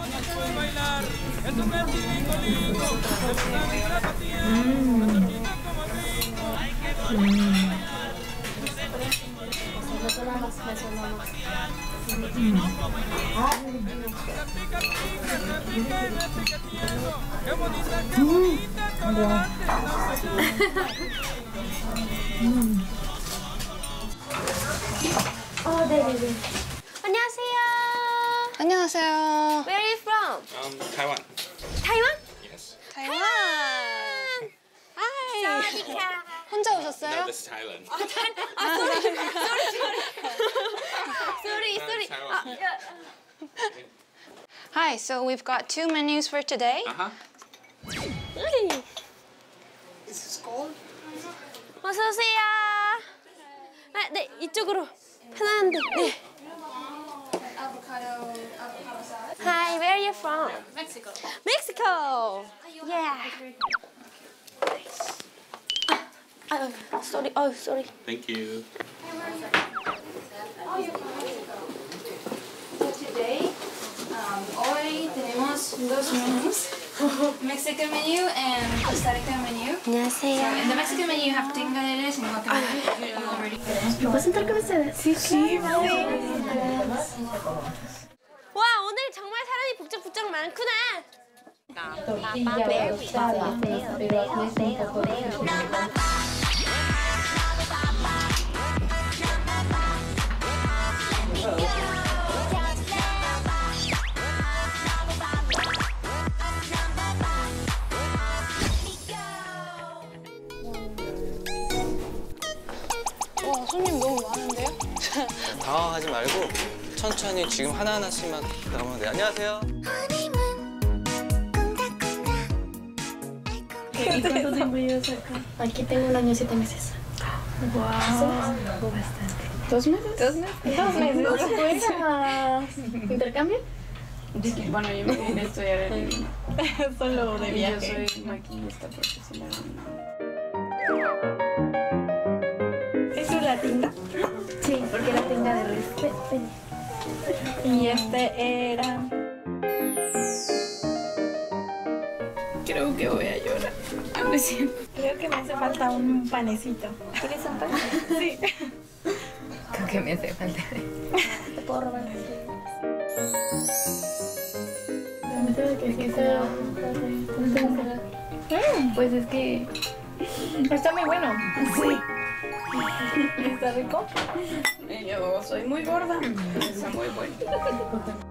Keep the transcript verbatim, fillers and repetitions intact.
어, 네네네. 안녕하세요. 안녕하세요. Where are you from? Um, Taiwan. Taiwan? Yes. 타이완. 하이. 사와디카. 혼자 오셨어요? No, this is Thailand. 아, 잘, 아, sorry, sorry, sorry, sorry, sorry. 아, Hi, so we've got two menus for today. Uh huh. 으이. 어서 오세요. 아, 네, 이쪽으로. 편한데. 네. Hi, where are you from? Mexico. Mexico. Yeah. 아, 아, sorry. Oh, sorry. Thank you. Today, um, hoy tenemos dos menús. Mexican menu and Costa Rica menu. So 안녕하세요. in the Mexican menu you have tingaderes and guacamole. You already ¿Me puedo sentar con ustedes? Sí, sí. 와, 오늘 정말 사람이 북적북적 많구나. 와, 손님 너무 많은데요? 당황하지 말고 천천히 지금 하나하나씩만 나오면 돼요. 안녕하세요. ¿Y cuánto tiempo llevas acá? Aquí tengo un año y siete meses. Wow. Bastante. ¿Dos meses? Dos meses. Dos meses. ¿Fueras? ¿Intercambio? Bueno, yo me vine a estudiar en Lima. Solo de Y yo viaje. soy maquillista profesional. ¿Eso es la tinga? Sí, porque la tinga de res. Y este era... Creo que voy a llorar. Ah, no es cierto. Creo que me hace falta un panecito. ¿Quieres un pan? Sí. Creo que me hace falta. Te puedo robar. Pues es que Está muy bueno. sí. ¿Está rico? Yo soy muy gorda. Está muy bueno.